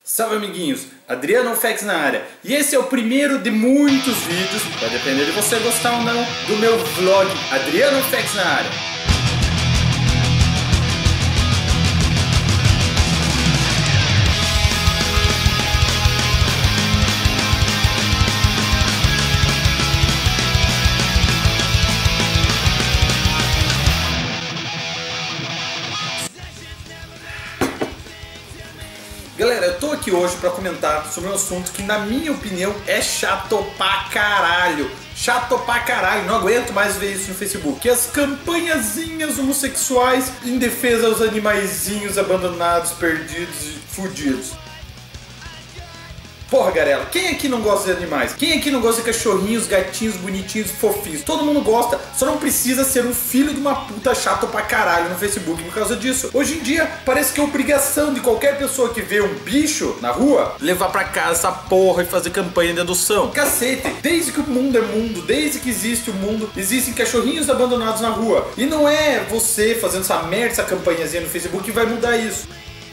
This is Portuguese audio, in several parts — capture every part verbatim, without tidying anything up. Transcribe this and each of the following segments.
Salve amiguinhos, Adriano Fex na área. E esse é o primeiro de muitos vídeos, vai depender de você gostar ou não, do meu vlog Adriano Fex na área. Galera, eu tô aqui hoje pra comentar sobre um assunto que, na minha opinião, é chato pra caralho. Chato pra caralho, não aguento mais ver isso no Facebook. As campanhazinhas homossexuais em defesa aos animaizinhos abandonados, perdidos e fudidos. Porra, Garela, quem aqui não gosta de animais? Quem aqui não gosta de cachorrinhos, gatinhos, bonitinhos, fofinhos? Todo mundo gosta, só não precisa ser um filho de uma puta chato pra caralho no Facebook por causa disso. Hoje em dia, parece que é obrigação de qualquer pessoa que vê um bicho na rua levar pra casa essa porra e fazer campanha de adoção. Cacete, desde que o mundo é mundo, desde que existe o mundo, existem cachorrinhos abandonados na rua. E não é você fazendo essa merda, essa campanhazinha no Facebook que vai mudar isso.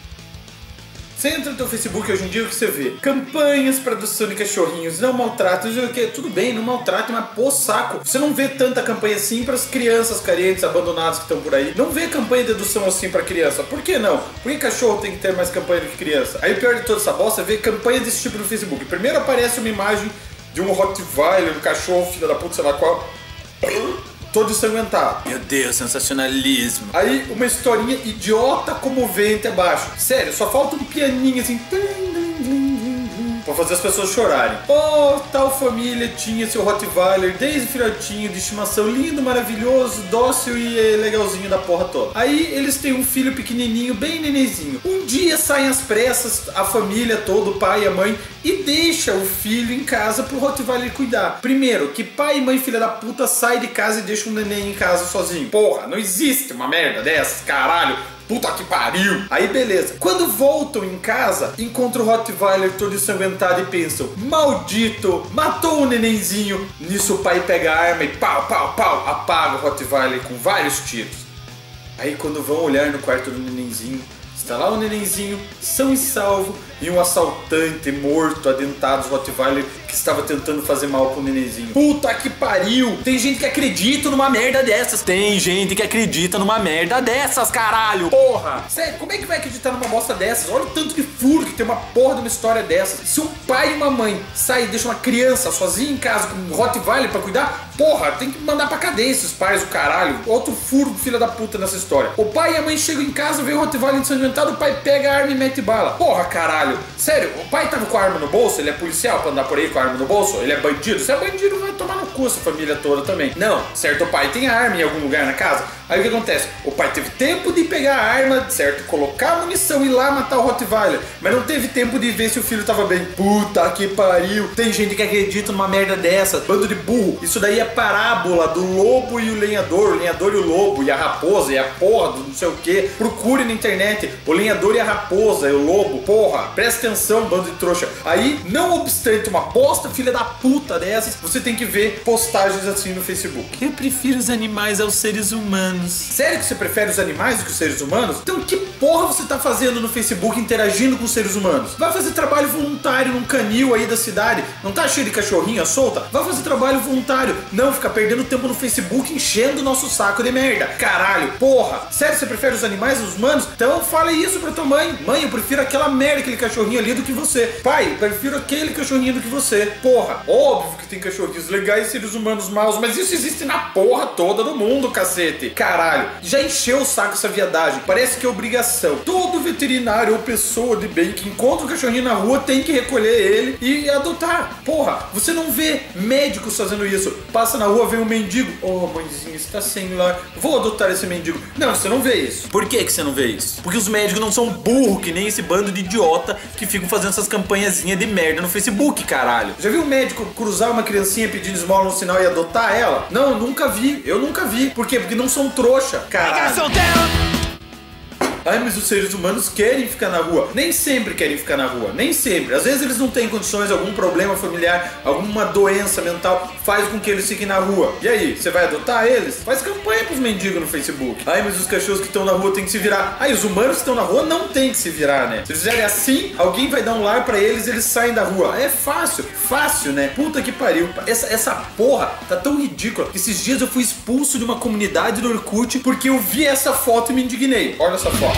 Você entra no teu Facebook hoje em dia, o que você vê? Campanhas para adoção de cachorrinhos, não maltratem, tudo bem, não maltratem, mas pô, saco. Você não vê tanta campanha assim para as crianças carentes, abandonadas que estão por aí. Não vê campanha de adoção assim para criança. Por que não? Por que cachorro tem que ter mais campanha do que criança? Aí o pior de toda essa bosta é ver campanha desse tipo no Facebook. Primeiro aparece uma imagem de um Rottweiler, um cachorro, filho da puta, sei lá qual, todo ensanguentado. Meu Deus, sensacionalismo. Aí uma historinha idiota comovente abaixo. Sério, só falta um pianinho assim pra fazer as pessoas chorarem. Oh, tal família tinha seu Rottweiler desde filhotinho de estimação, lindo, maravilhoso, dócil e legalzinho da porra toda. Aí eles têm um filho pequenininho, bem nenenzinho. Um dia saem às pressas, a família toda, o pai e a mãe, e deixa o filho em casa pro Rottweiler cuidar. Primeiro, que pai e mãe filha da puta sai de casa e deixa um neném em casa sozinho? Porra, não existe uma merda dessas, caralho. Puta que pariu! Aí beleza, quando voltam em casa, encontram o Rottweiler todo ensanguentado e pensam: maldito, matou o nenenzinho. Nisso o pai pega a arma e pau, pau, pau, apaga o Rottweiler com vários tiros. Aí quando vão olhar no quarto do nenenzinho, está lá o nenenzinho, são e salvo, e um assaltante morto, adentado, Rottweiler, que estava tentando fazer mal pro nenenzinho. Puta que pariu! Tem gente que acredita numa merda dessas. Tem gente que acredita numa merda dessas, caralho! Porra! Sério, como é que vai acreditar numa bosta dessas? Olha o tanto de furo que tem uma porra de uma história dessas. Se um pai e uma mãe saem e deixam uma criança sozinha em casa com um Rottweiler pra cuidar, porra, tem que mandar pra cadeia esses pais, o caralho. Outro furo do filho da puta nessa história. O pai e a mãe chegam em casa, vê o Rottweiler ensanguentado, o pai pega a arma e mete bala. Porra, caralho! Sério, o pai tava com a arma no bolso, ele é policial pra andar por aí com a arma no bolso, ele é bandido. Se é bandido, vai tomar no cu essa família toda também. Não, certo, o pai tem a arma em algum lugar na casa. Aí o que acontece? O pai teve tempo de pegar a arma, certo, colocar a munição e ir lá matar o Rottweiler, mas não teve tempo de ver se o filho tava bem. Puta que pariu. Tem gente que acredita numa merda dessa, bando de burro. Isso daí é parábola do lobo e o lenhador, o lenhador e o lobo, e a raposa, e a porra do não sei o que. Procure na internet, o lenhador e a raposa, e o lobo. Porra, presta atenção, bando de trouxa. Aí, não obstante uma bosta filha da puta dessas, você tem que ver postagens assim no Facebook. Eu prefiro os animais aos seres humanos. Sério que você prefere os animais do que os seres humanos? Então que porra você tá fazendo no Facebook interagindo com os seres humanos? Vai fazer trabalho voluntário num canil aí da cidade. Não tá cheio de cachorrinha solta? Vai fazer trabalho voluntário. Não ficar perdendo tempo no Facebook enchendo o nosso saco de merda. Caralho, porra. Sério, você prefere os animais aos humanos? Então fala isso pra tua mãe. Mãe, eu prefiro aquela merda, aquele cachorrinho ali do que você. Pai, eu prefiro aquele cachorrinho do que você. Porra, óbvio que tem cachorrinhos legais e seres humanos maus, mas isso existe na porra toda do mundo, cacete. Caralho, já encheu o saco essa viadagem. Parece que é obrigação. Todo veterinário ou pessoa de bem que encontra um cachorrinho na rua tem que recolher ele e adotar. Porra, você não vê médicos fazendo isso. Passa na rua, vê um mendigo. Oh, mãezinha, você tá sem lar. Vou adotar esse mendigo. Não, você não vê isso. Por que que você não vê isso? Porque os médicos não são burros que nem esse bando de idiota que ficam fazendo essas campanhazinhas de merda no Facebook, caralho. Já viu um médico cruzar uma criancinha pedindo esmola no sinal e adotar ela? Não, nunca vi. Eu nunca vi. Por quê? Porque não são trouxa, caralho. Ai, mas os seres humanos querem ficar na rua. Nem sempre querem ficar na rua, nem sempre. Às vezes eles não têm condições, algum problema familiar, alguma doença mental faz com que eles fiquem na rua. E aí, você vai adotar eles? Faz campanha pros mendigos no Facebook. Ai, mas os cachorros que estão na rua têm que se virar. Ai, os humanos que estão na rua não tem que se virar, né? Se eles fizerem assim, alguém vai dar um lar pra eles e eles saem da rua. É fácil, fácil, né? Puta que pariu. Essa, essa porra tá tão ridícula que esses dias eu fui expulso de uma comunidade do Orkut porque eu vi essa foto e me indignei. Olha essa foto.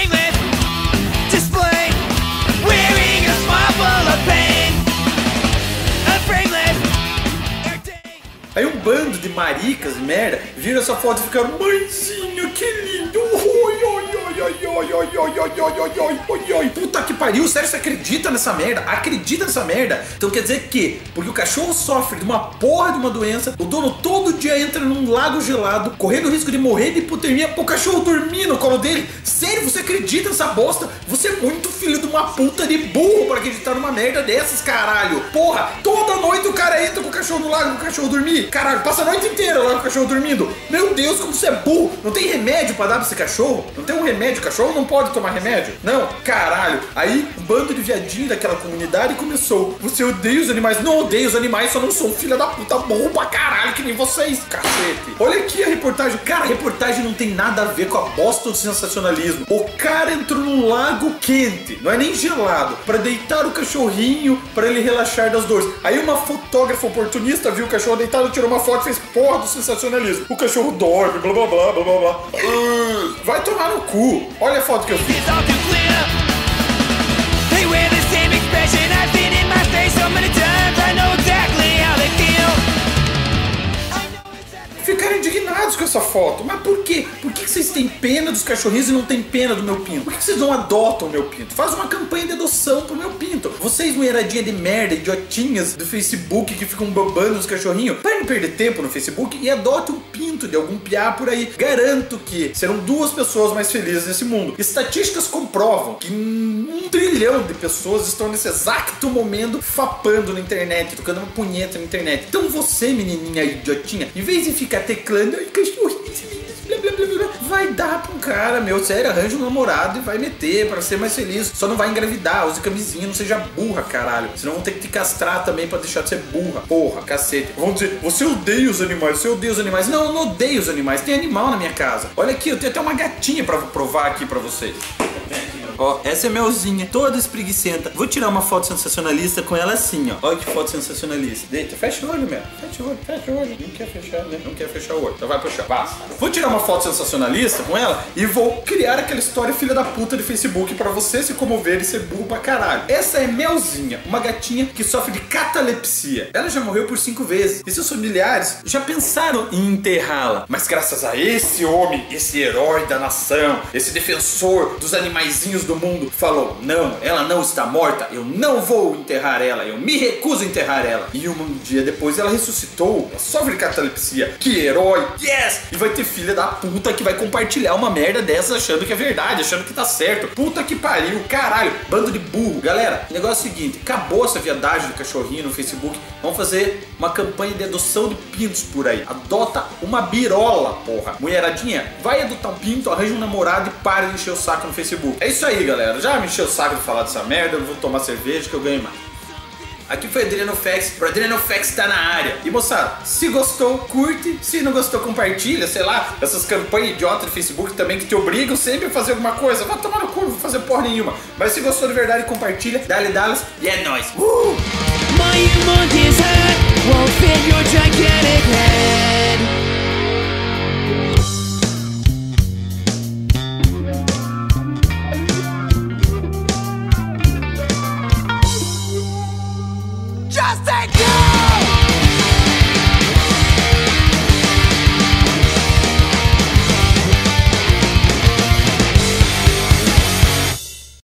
Aí um bando de maricas e merda viram essa foto e ficaram: mãezinha, que lindo! Oi, oi, oi, oi, oi, oi, oi, oi, oi, oi, oi, oi. Puta que pariu, sério, você acredita nessa merda? Acredita nessa merda? Então quer dizer que, porque o cachorro sofre de uma porra de uma doença, o dono todo dia entra num lago gelado, correndo o risco de morrer de hipotermia, pro cachorro dormir no colo dele? Sério, você acredita nessa bosta? Você é muito filho de uma puta de burro pra acreditar numa merda dessas, caralho. Porra, toda noite o cara entra com o cachorro no lago, com o cachorro dormir. Caralho, passa a noite inteira lá com o cachorro dormindo. Meu Deus, como você é burro. Não tem remédio pra dar pra esse cachorro? Não tem um remédio? O cachorro não pode tomar remédio? Não, caralho. Aí um bando de viadinho daquela comunidade começou: você odeia os animais? Não odeio os animais, só não sou um filho da puta burro pra caralho que nem vocês, cacete. Olha aqui a reportagem. Cara, a reportagem não tem nada a ver com a bosta do sensacionalismo. O cara entrou num lago quente, não é nem gelado, pra deitar o cachorrinho pra ele relaxar das dores. Aí uma fotógrafa oportunista viu o cachorro deitado, tirou uma foto e fez: porra do sensacionalismo. O cachorro dorme, blá blá blá blá blá blá. Uh, vai tomar no cu. Olha a foto que eu fiz. Ficaram indignados com essa foto. Mas por quê? Por que vocês têm pena dos cachorrinhos e não têm pena do meu pinto? Por que vocês não adotam o meu pinto? Faz uma campanha de adoção pro meu pinto. Vocês, mulheradinha de merda, idiotinhas do Facebook que ficam babando os cachorrinhos, parem de perder tempo no Facebook e adotem um pinto de algum piá por aí. Garanto que serão duas pessoas mais felizes nesse mundo. Estatísticas comprovam que um trilhão de pessoas estão nesse exato momento fapando na internet, tocando uma punheta na internet. Então você, menininha idiotinha, em vez de ficar teclando: ai, cachorrinho, blá, blá, blá, blá, vai dar pra um cara, meu, sério, arranja um namorado e vai meter pra ser mais feliz. Só não vai engravidar, use camisinha, não seja burra, caralho. Senão vão ter que te castrar também pra deixar de ser burra. Porra, cacete. Vão dizer: você odeia os animais, você odeia os animais. Não, eu não odeio os animais, tem animal na minha casa. Olha aqui, eu tenho até uma gatinha pra provar aqui pra vocês. Ó, essa é Melzinha, toda espreguicenta. Vou tirar uma foto sensacionalista com ela assim, ó. Olha que foto sensacionalista. Deita, fecha o olho, Mel. Fecha o olho, fecha o olho. Não quer fechar, né? Não quer fechar o olho. Então vai puxar. Basta. Vou tirar uma foto sensacionalista com ela e vou criar aquela história filha da puta de Facebook pra você se comover e ser burro pra caralho. Essa é Melzinha, uma gatinha que sofre de catalepsia. Ela já morreu por cinco vezes e seus familiares já pensaram em enterrá-la. Mas graças a esse homem, esse herói da nação, esse defensor dos animaizinhos do mundo, falou: não, ela não está morta, eu não vou enterrar ela, eu me recuso a enterrar ela. E um dia depois ela ressuscitou, ela sofre de catalepsia. Que herói, yes! E vai ter filha da puta que vai compartilhar uma merda dessas achando que é verdade, achando que tá certo. Puta que pariu, caralho, bando de burro. Galera, o negócio é o seguinte: acabou essa viadagem do cachorrinho no Facebook. Vamos fazer uma campanha de adoção de pintos por aí. Adota uma birola, porra. Mulheradinha, vai adotar um pinto, arranja um namorado e para de encher o saco no Facebook. É isso aí, galera. Já me encheu o saco de falar dessa merda. Eu vou tomar cerveja que eu ganho mais. Aqui foi Adriano Fex, o Adriano Fex tá na área. E moçada, se gostou, curte. Se não gostou, compartilha. Sei lá, essas campanhas idiotas do Facebook também que te obrigam sempre a fazer alguma coisa. Vai tomar no cu, não vou fazer porra nenhuma. Mas se gostou de verdade, compartilha. Dale, dale. E é nóis. Uh! Just take